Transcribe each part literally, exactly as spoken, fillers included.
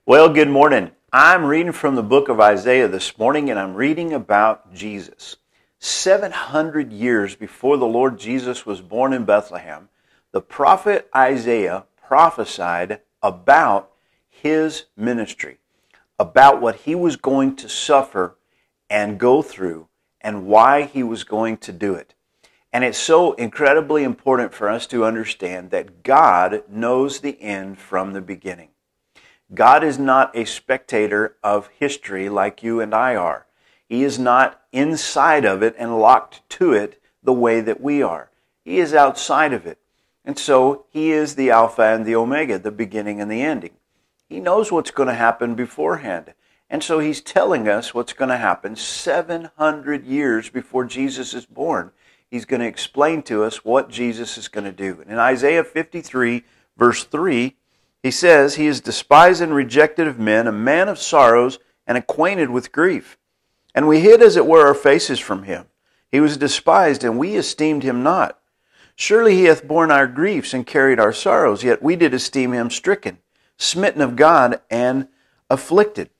Well, good morning. I'm reading from the book of Isaiah this morning, and I'm reading about Jesus. seven hundred years before the Lord Jesus was born in Bethlehem, the prophet Isaiah prophesied about his ministry, about what he was going to suffer and go through, and why he was going to do it. And it's so incredibly important for us to understand that God knows the end from the beginning. God is not a spectator of history like you and I are. He is not inside of it and locked to it the way that we are. He is outside of it. And so He is the Alpha and the Omega, the beginning and the ending. He knows what's going to happen beforehand. And so He's telling us what's going to happen seven hundred years before Jesus is born. He's going to explain to us what Jesus is going to do. And in Isaiah fifty-three, verse three, He says, "He is despised and rejected of men, a man of sorrows and acquainted with grief. And we hid, as it were, our faces from Him. He was despised, and we esteemed Him not. Surely He hath borne our griefs and carried our sorrows, yet we did esteem Him stricken, smitten of God, and afflicted."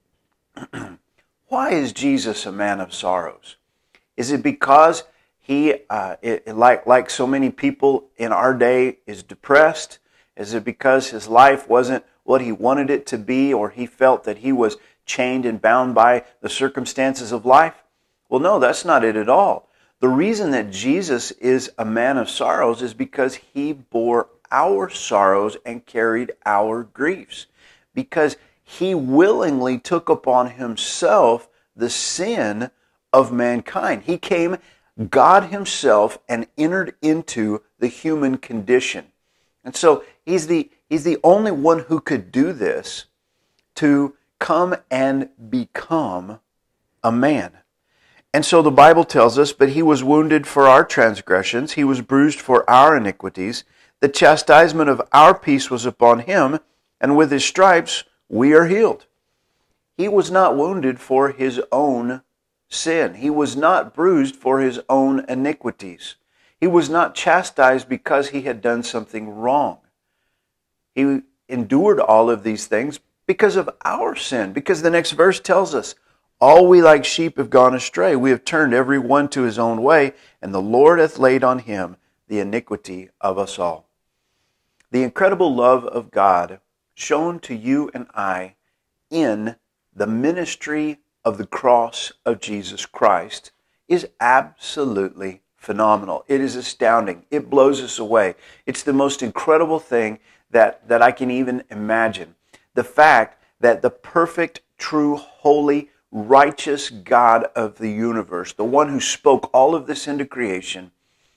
Why is Jesus a man of sorrows? Is it because He, uh, it, like, like so many people in our day, is depressed? Is it because his life wasn't what he wanted it to be, or he felt that he was chained and bound by the circumstances of life? Well, no, that's not it at all. The reason that Jesus is a man of sorrows is because He bore our sorrows and carried our griefs. Because He willingly took upon Himself the sin of mankind. He came, God Himself, and entered into the human condition. And so he's the, he's the only one who could do this, to come and become a man. And so the Bible tells us, "But He was wounded for our transgressions, He was bruised for our iniquities. The chastisement of our peace was upon Him, and with His stripes we are healed." He was not wounded for His own sin. He was not bruised for His own iniquities. He was not chastised because He had done something wrong. He endured all of these things because of our sin. Because the next verse tells us, "All we like sheep have gone astray. We have turned every one to his own way, and the Lord hath laid on Him the iniquity of us all." The incredible love of God shown to you and I in the ministry of the cross of Jesus Christ is absolutely phenomenal. It is astounding. It blows us away. It's the most incredible thing that, that I can even imagine. The fact that the perfect, true, holy, righteous God of the universe, the one who spoke all of this into creation,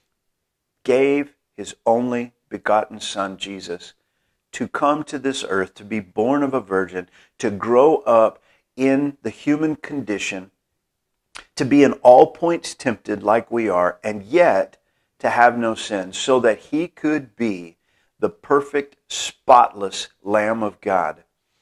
gave His only begotten Son, Jesus, to come to this earth, to be born of a virgin, to grow up in the human condition, to be in all points tempted like we are, and yet to have no sin, so that He could be the perfect, spotless Lamb of God.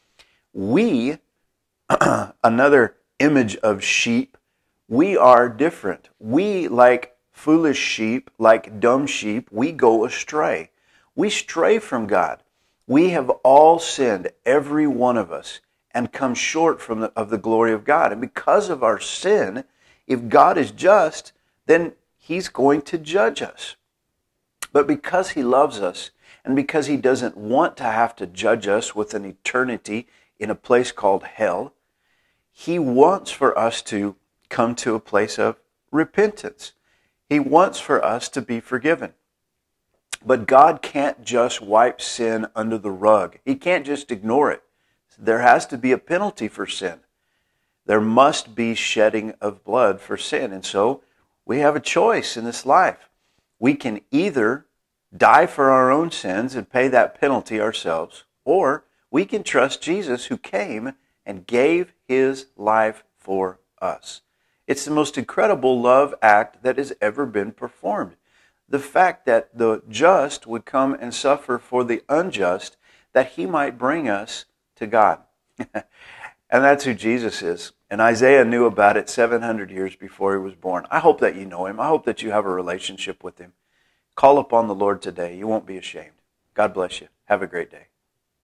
We, another image of sheep, we are different. We, like foolish sheep, like dumb sheep, we go astray. We stray from God. We have all sinned, every one of us, and come short from the, of the glory of God. And because of our sin, if God is just, then He's going to judge us. But because He loves us, and because He doesn't want to have to judge us with an eternity in a place called hell, He wants for us to come to a place of repentance. He wants for us to be forgiven. But God can't just wipe sin under the rug. He can't just ignore it. There has to be a penalty for sin. There must be shedding of blood for sin. And so we have a choice in this life. We can either die for our own sins and pay that penalty ourselves, or we can trust Jesus, who came and gave His life for us. It's the most incredible love act that has ever been performed. The fact that the just would come and suffer for the unjust, that He might bring us to God. And that's who Jesus is. And Isaiah knew about it seven hundred years before He was born. I hope that you know Him. I hope that you have a relationship with Him. Call upon the Lord today. You won't be ashamed. God bless you. Have a great day.